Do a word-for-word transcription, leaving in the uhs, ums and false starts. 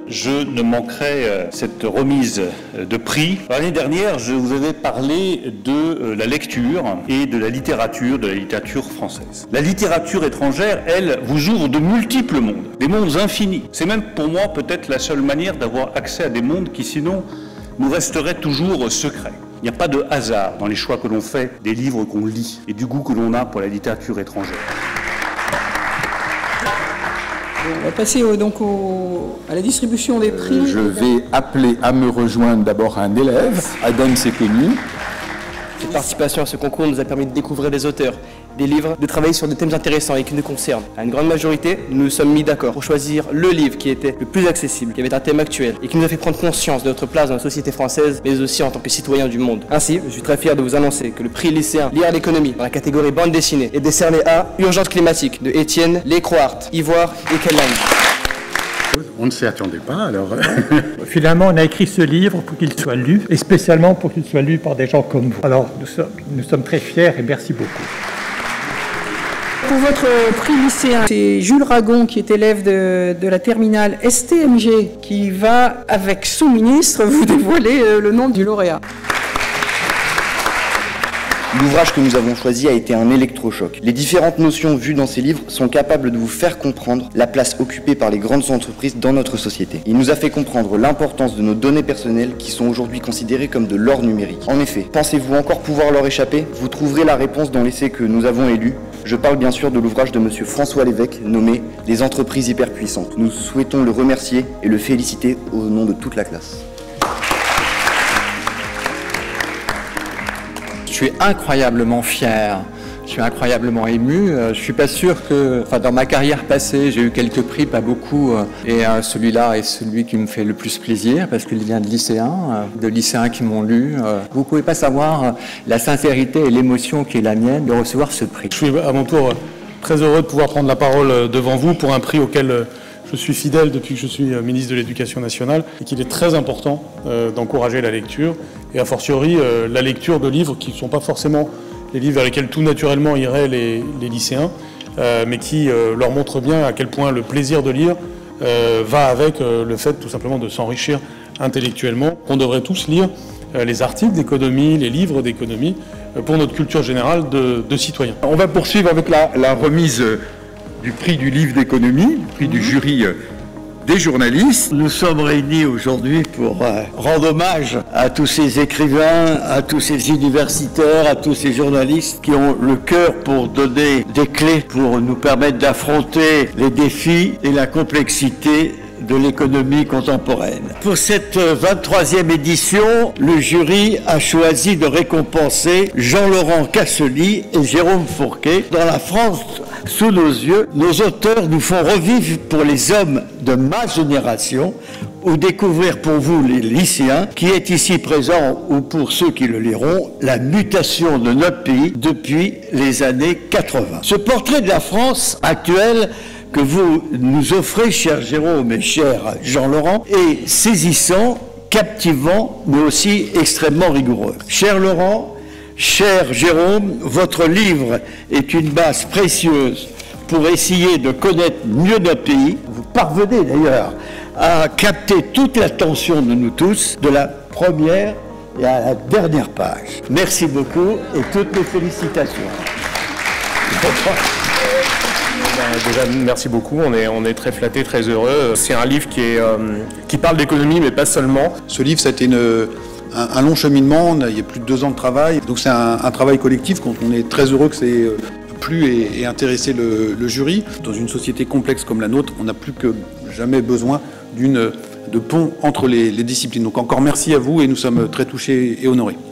je ne manquerai cette remise de prix. L'année dernière, je vous avais parlé de la lecture et de la littérature, de la littérature française. La littérature étrangère, elle, vous ouvre de multiples mondes, des mondes infinis. C'est même pour moi peut-être la seule manière d'avoir accès à des mondes qui sinon nous resteraient toujours secrets. Il n'y a pas de hasard dans les choix que l'on fait des livres qu'on lit et du goût que l'on a pour la littérature étrangère. On va passer au, donc au, à la distribution des prix. Euh, je vais appeler à me rejoindre d'abord un élève, Adam Sekeni. Cette participation à ce concours nous a permis de découvrir des auteurs, des livres, de travailler sur des thèmes intéressants et qui nous concernent. À une grande majorité, nous nous sommes mis d'accord pour choisir le livre qui était le plus accessible, qui avait un thème actuel et qui nous a fait prendre conscience de notre place dans la société française, mais aussi en tant que citoyens du monde. Ainsi, je suis très fier de vous annoncer que le prix lycéen Lire l'économie dans la catégorie bande dessinée est décerné à Urgence climatique de Étienne Lécroart, Ivoire et Kellan. On ne s'y attendait pas, alors... Finalement, on a écrit ce livre pour qu'il soit lu, et spécialement pour qu'il soit lu par des gens comme vous. Alors, nous sommes, nous sommes très fiers et merci beaucoup. Pour votre prix lycéen, c'est Jules Ragon, qui est élève de, de la terminale S T M G, qui va, avec son ministre, vous dévoiler le nom du lauréat. L'ouvrage que nous avons choisi a été un électrochoc. Les différentes notions vues dans ces livres sont capables de vous faire comprendre la place occupée par les grandes entreprises dans notre société. Il nous a fait comprendre l'importance de nos données personnelles qui sont aujourd'hui considérées comme de l'or numérique. En effet, pensez-vous encore pouvoir leur échapper? Vous trouverez la réponse dans l'essai que nous avons élu. Je parle bien sûr de l'ouvrage de monsieur François Lévesque nommé « Les entreprises hyperpuissantes ». Nous souhaitons le remercier et le féliciter au nom de toute la classe. Je suis incroyablement fier, je suis incroyablement ému. Je suis pas sûr que, enfin, dans ma carrière passée, j'ai eu quelques prix, pas beaucoup, et euh, celui-là est celui qui me fait le plus plaisir parce qu'il vient de lycéens, euh, de lycéens qui m'ont lu. Euh, vous pouvez pas savoir euh, la sincérité et l'émotion qui est la mienne de recevoir ce prix. Je suis à mon tour très heureux de pouvoir prendre la parole devant vous pour un prix auquel je suis fidèle depuis que je suis ministre de l'Éducation nationale et qu'il est très important euh, d'encourager la lecture et a fortiori euh, la lecture de livres qui ne sont pas forcément les livres vers lesquels tout naturellement iraient les, les lycéens, euh, mais qui euh, leur montrent bien à quel point le plaisir de lire euh, va avec euh, le fait tout simplement de s'enrichir intellectuellement. On devrait tous lire euh, les articles d'économie, les livres d'économie euh, pour notre culture générale de, de citoyens. On va poursuivre avec la, la remise du prix du livre d'économie, du prix du jury des journalistes. Nous sommes réunis aujourd'hui pour euh, rendre hommage à tous ces écrivains, à tous ces universitaires, à tous ces journalistes qui ont le cœur pour donner des clés pour nous permettre d'affronter les défis et la complexité de l'économie contemporaine. Pour cette vingt-troisième édition, le jury a choisi de récompenser Jean-Laurent Cassely et Jérôme Fourquet. Dans la France sous nos yeux, nos auteurs nous font revivre pour les hommes de ma génération ou découvrir pour vous les lycéens qui est ici présent ou pour ceux qui le liront, la mutation de notre pays depuis les années quatre-vingt. Ce portrait de la France actuelle que vous nous offrez, cher Jérôme et cher Jean-Laurent, est saisissant, captivant, mais aussi extrêmement rigoureux. Cher Laurent, cher Jérôme, votre livre est une base précieuse pour essayer de connaître mieux notre pays. Vous parvenez d'ailleurs à capter toute l'attention de nous tous, de la première et à la dernière page. Merci beaucoup et toutes mes félicitations. Déjà, merci beaucoup, on est, on est très flattés, très heureux. C'est un livre qui, est, euh, qui parle d'économie, mais pas seulement. Ce livre, ça a été une, un, un long cheminement, il y a plus de deux ans de travail. Donc c'est un, un travail collectif, on est très heureux que c'est plu et, et intéressé le, le jury. Dans une société complexe comme la nôtre, on n'a plus que jamais besoin d'une de pont entre les, les disciplines. Donc encore merci à vous et nous sommes très touchés et honorés.